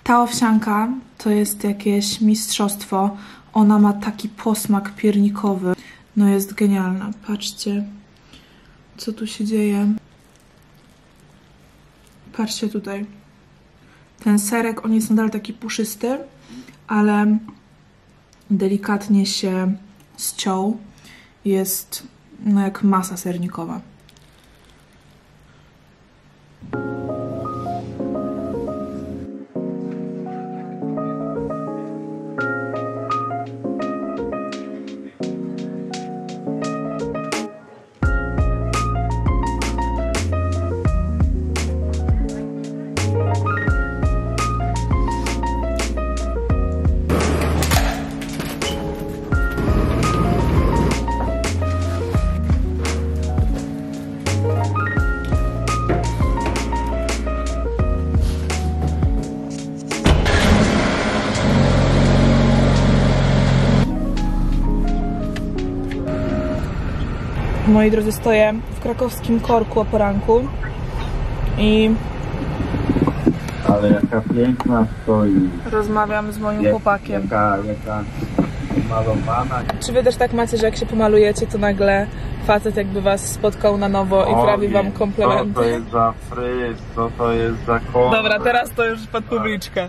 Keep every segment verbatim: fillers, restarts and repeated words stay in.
Ta owsianka to jest jakieś mistrzostwo. Ona ma taki posmak piernikowy. No jest genialna. Patrzcie, co tu się dzieje. Patrzcie tutaj. Ten serek, on jest nadal taki puszysty, ale delikatnie się ściął. Jest no jak masa sernikowa. Moi drodzy, stoję w krakowskim korku o poranku i ale jaka piękna stoi. Rozmawiam z moim Jak, chłopakiem. Jaka, jaka malowana. Czy wy też tak macie, że jak się pomalujecie, to nagle facet jakby was spotkał na nowo i prawi wam komplementy? Co to jest za fryz, co to jest za kolor? Dobra, teraz to już pod publiczkę.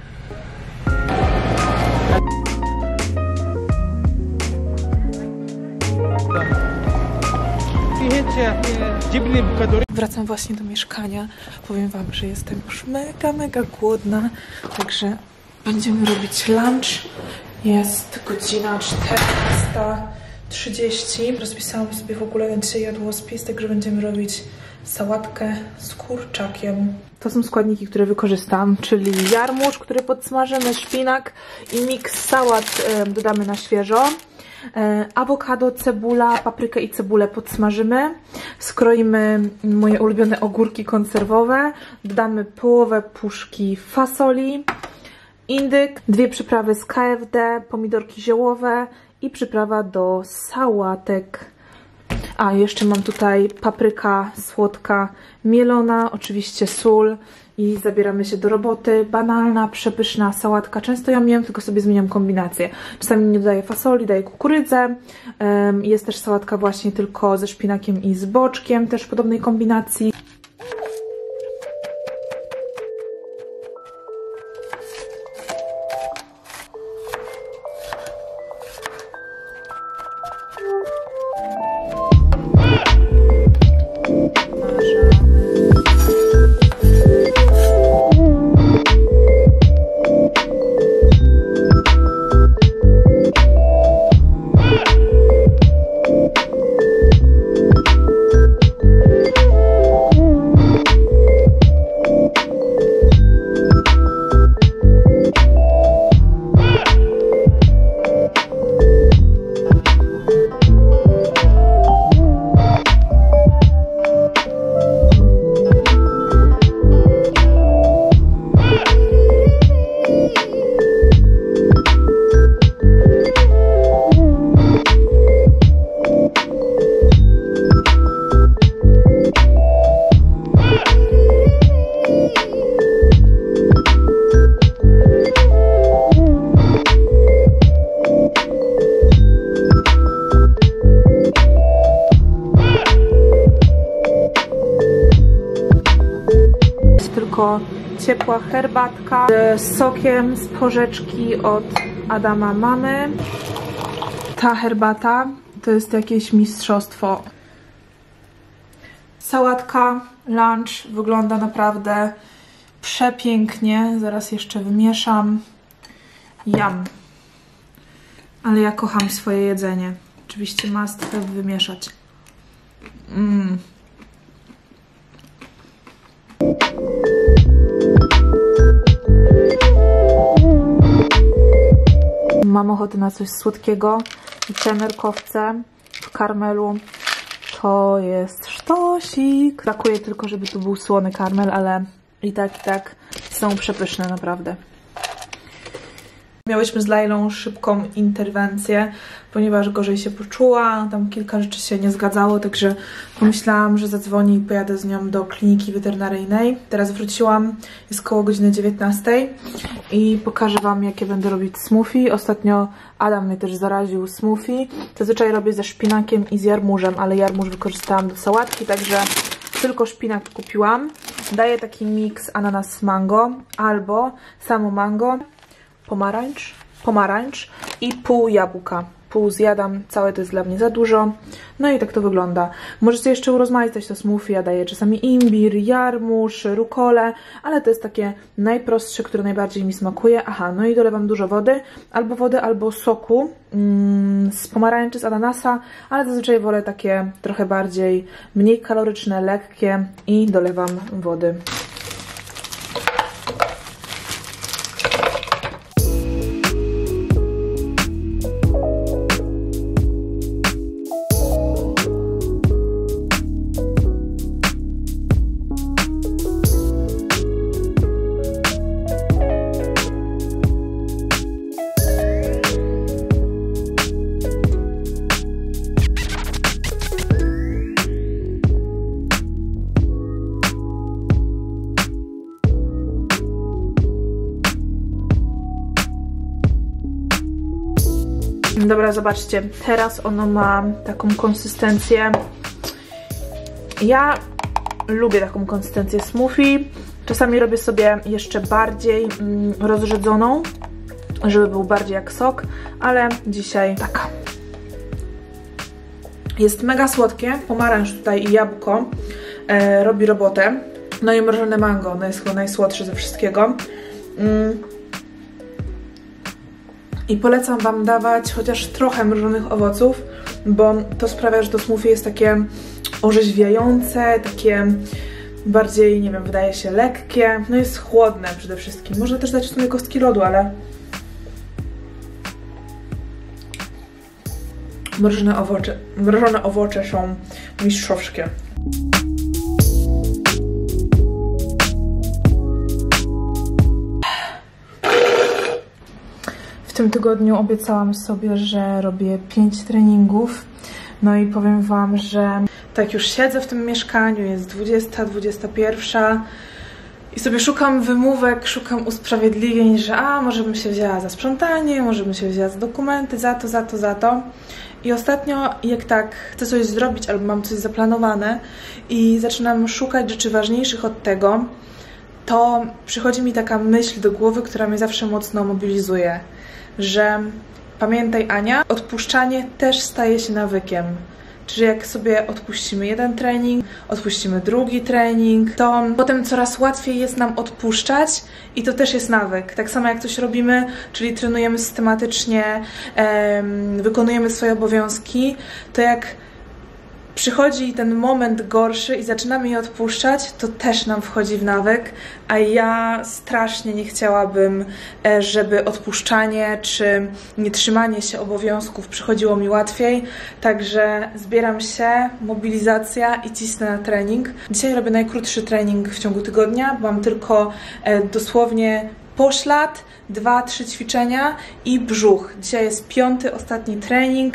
Wracam właśnie do mieszkania. Powiem wam, że jestem już mega, mega głodna. Także będziemy robić lunch. Jest godzina czternasta trzydzieści. Rozpisałam sobie w ogóle na dzisiaj jadłospis, także będziemy robić sałatkę z kurczakiem. To są składniki, które wykorzystam, czyli jarmuż, który podsmażymy, szpinak i miks sałat y, dodamy na świeżo. Awokado, cebula, paprykę i cebulę podsmażymy. Skroimy moje ulubione ogórki konserwowe. Dodamy połowę puszki fasoli, indyk, dwie przyprawy z K F D, pomidorki ziołowe i przyprawa do sałatek. A, jeszcze mam tutaj papryka słodka mielona, oczywiście sól i zabieramy się do roboty. Banalna, przepyszna sałatka. Często ją jem, tylko sobie zmieniam kombinację. Czasami nie dodaję fasoli, daję kukurydzę. Jest też sałatka właśnie tylko ze szpinakiem i z boczkiem, też w podobnej kombinacji. Ciepła herbatka z sokiem z porzeczki od Adama mamy. Ta herbata to jest jakieś mistrzostwo. Sałatka, lunch wygląda naprawdę przepięknie. Zaraz jeszcze wymieszam. Jam. Ale ja kocham swoje jedzenie. Oczywiście must have wymieszać. Mmm. Mam ochotę na coś słodkiego i te nerkowce w karmelu to jest sztosik. Brakuje tylko, żeby tu był słony karmel, ale i tak, i tak są przepyszne naprawdę. Miałyśmy z Lailą szybką interwencję, ponieważ gorzej się poczuła, tam kilka rzeczy się nie zgadzało, także pomyślałam, że zadzwonię i pojadę z nią do kliniki weterynaryjnej. Teraz wróciłam, jest koło godziny dziewiętnastej i pokażę Wam, jakie będę robić smoothie. Ostatnio Adam mnie też zaraził smoothie. Zazwyczaj robię ze szpinakiem i z jarmużem, ale jarmuż wykorzystałam do sałatki, także tylko szpinak kupiłam. Daję taki miks ananas mango albo samo mango, pomarańcz, pomarańcz i pół jabłka. Pół zjadam, całe to jest dla mnie za dużo. No i tak to wygląda. Możecie jeszcze urozmaicać to smoothie, ja daję czasami imbir, jarmuż, rukolę, ale to jest takie najprostsze, które najbardziej mi smakuje. Aha, no i dolewam dużo wody, albo wody, albo soku mm, z pomarańczy, z ananasa, ale zazwyczaj wolę takie trochę bardziej, mniej kaloryczne, lekkie i dolewam wody. Dobra, zobaczcie, teraz ono ma taką konsystencję. Ja lubię taką konsystencję smoothie. Czasami robię sobie jeszcze bardziej mm, rozrzedzoną, żeby był bardziej jak sok, ale dzisiaj taka. Jest mega słodkie, pomarańcz tutaj i jabłko e, robi robotę. No i mrożone mango, ono jest chyba najsłodsze ze wszystkiego. Mm. I polecam Wam dawać chociaż trochę mrożonych owoców, bo to sprawia, że to smoothie jest takie orzeźwiające, takie bardziej, nie wiem, wydaje się lekkie. No jest chłodne przede wszystkim. Można też dać w sumie kostki lodu, ale mrożone owoce, mrożone owoce są mistrzowskie. W tym tygodniu obiecałam sobie, że robię pięć treningów. No i powiem Wam, że tak już siedzę w tym mieszkaniu, jest dwudziesta, dwudziesta pierwsza i sobie szukam wymówek, szukam usprawiedliwień, że a, może bym się wzięła za sprzątanie, może bym się wzięła za dokumenty, za to, za to, za to. I ostatnio, jak tak chcę coś zrobić albo mam coś zaplanowane i zaczynam szukać rzeczy ważniejszych od tego, to przychodzi mi taka myśl do głowy, która mnie zawsze mocno mobilizuje, że pamiętaj, Ania, odpuszczanie też staje się nawykiem. Czyli jak sobie odpuścimy jeden trening, odpuścimy drugi trening, to potem coraz łatwiej jest nam odpuszczać i to też jest nawyk. Tak samo jak coś robimy, czyli trenujemy systematycznie, em, wykonujemy swoje obowiązki, to jak przychodzi ten moment gorszy i zaczynamy je odpuszczać, to też nam wchodzi w nawyk, a ja strasznie nie chciałabym, żeby odpuszczanie czy nietrzymanie się obowiązków przychodziło mi łatwiej, także zbieram się, mobilizacja i cisnę na trening. Dzisiaj robię najkrótszy trening w ciągu tygodnia, bo mam tylko dosłownie poślad, dwa, trzy ćwiczenia i brzuch. Dzisiaj jest piąty, ostatni trening.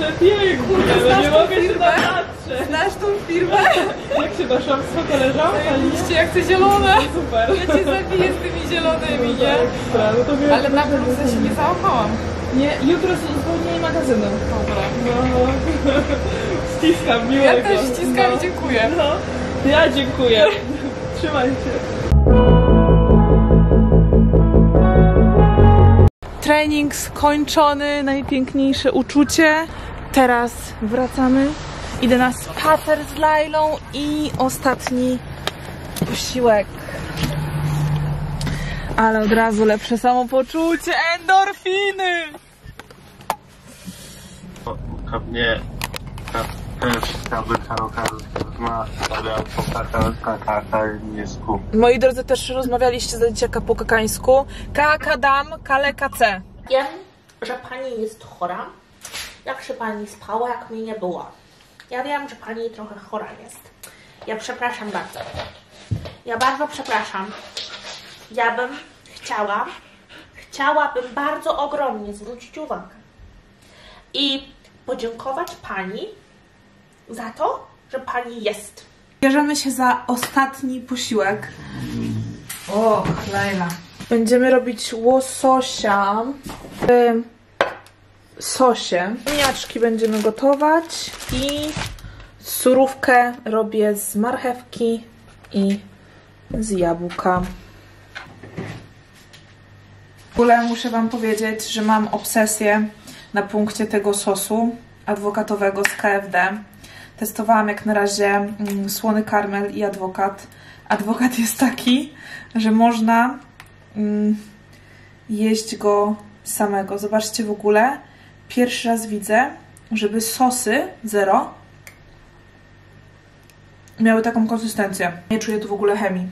Przepięknie, no nie mogę się napatrzeć. Znasz tą firmę? Jak się doszłam z foteleżą? Oczywiście, jak te zielone. Super. Ja cię zabiję z tymi zielonymi, nie? Ekstra, no to wiem. Ale na bluzę się nie załapałam. Nie, jutro są zwolnienie magazynu. Dobra. No, ściskam, miłego. Ja też ściskam no. i dziękuję. No, ja dziękuję. Trzymaj się. Trening skończony, najpiękniejsze uczucie. Teraz wracamy. Idę na spacer z Lailą i ostatni posiłek. Ale od razu lepsze samopoczucie, endorfiny! Pewnie też chciałby ma, ale kaka nie skup. Moi drodzy, też rozmawialiście za dzieciaka po kakańsku. Kaka dam, kale kace. Wiem, że pani jest chora. Jak się pani spała, jak mnie nie było? Ja wiem, że pani trochę chora jest. Ja przepraszam bardzo. Ja bardzo przepraszam. Ja bym chciała, chciałabym bardzo ogromnie zwrócić uwagę i podziękować pani za to, że pani jest. Bierzemy się za ostatni posiłek. O, Laila. Będziemy robić łososia w sosie. Ziemniaczki będziemy gotować i surówkę robię z marchewki i z jabłka. W ogóle muszę wam powiedzieć, że mam obsesję na punkcie tego sosu adwokatowego z K F D. Testowałam jak na razie mm, słony karmel i adwokat. Adwokat jest taki, że można mm, jeść go samego. Zobaczcie w ogóle, pierwszy raz widzę, żeby sosy zero miały taką konsystencję. Nie czuję tu w ogóle chemii.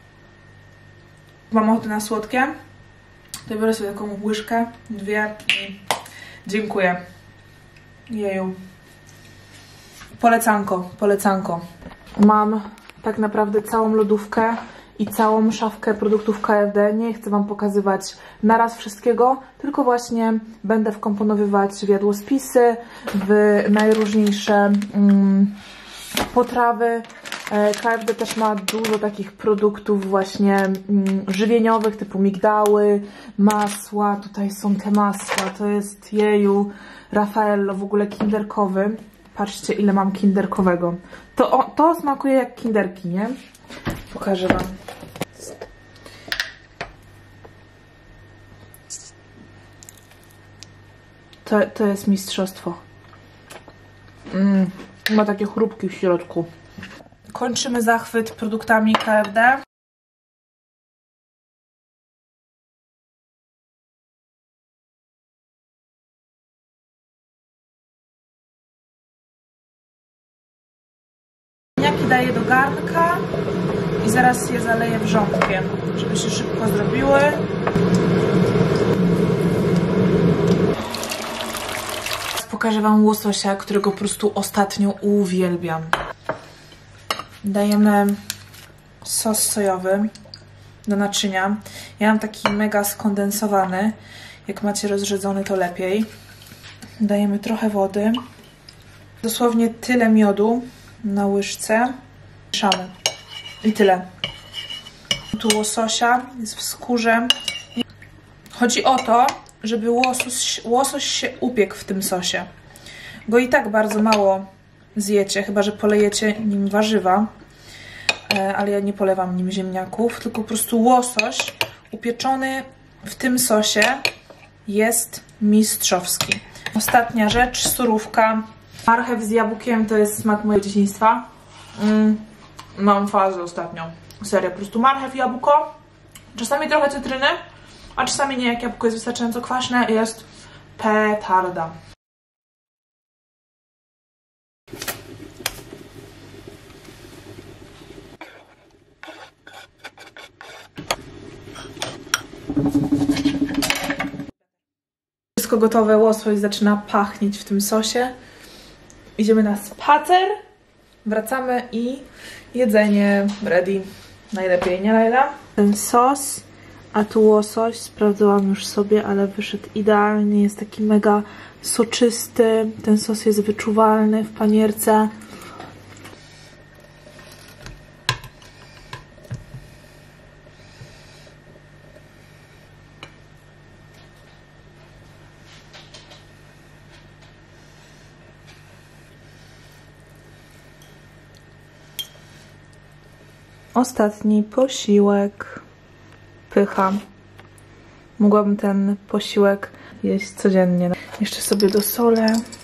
Mam ochotę na słodkie. To biorę sobie taką łyżkę, dwie i dziękuję. Jeju. Polecanko, polecanko. Mam tak naprawdę całą lodówkę i całą szafkę produktów K F D. Nie chcę wam pokazywać naraz wszystkiego, tylko właśnie będę wkomponowywać w jadłospisy, w najróżniejsze mm, potrawy. K F D też ma dużo takich produktów właśnie mm, żywieniowych, typu migdały, masła. Tutaj są te masła, to jest jeju, Raffaello, w ogóle kinderkowy. Patrzcie, ile mam kinderkowego. To, o, to smakuje jak kinderki, nie? Pokażę wam. To, to jest mistrzostwo. Mm, ma takie chrupki w środku. Kończymy zachwyt produktami K F D. Ziemniaki daję do garnka i zaraz je zaleję wrzątkiem, żeby się szybko zrobiły. Pokażę wam łososia, którego po prostu ostatnio uwielbiam. Dajemy sos sojowy do naczynia. Ja mam taki mega skondensowany. Jak macie rozrzedzony, to lepiej. Dajemy trochę wody. Dosłownie tyle miodu na łyżce. Mieszamy. I tyle. Tu łososia jest w skórze. Chodzi o to, żeby łosoś, łosoś się upiekł w tym sosie. Go i tak bardzo mało zjecie, chyba że polejecie nim warzywa. Ale ja nie polewam nim ziemniaków, tylko po prostu łosoś upieczony w tym sosie jest mistrzowski. Ostatnia rzecz, surówka. Marchew z jabłkiem to jest smak mojego dzieciństwa. Mm, mam fazę ostatnią. Serio, po prostu marchew, jabłko. Czasami trochę cytryny, a czasami nie, jak jabłko jest wystarczająco kwaśne, jest petarda. Wszystko gotowe, łosoś zaczyna pachnieć w tym sosie. Idziemy na spacer, wracamy i jedzenie ready. Najlepiej, nie Laila? Ten sos, a tu łosoś, sprawdzałam już sobie, ale wyszedł idealnie, jest taki mega soczysty, ten sos jest wyczuwalny w panierce. Ostatni posiłek. Pycha. Mogłabym ten posiłek jeść codziennie. Jeszcze sobie dosolę.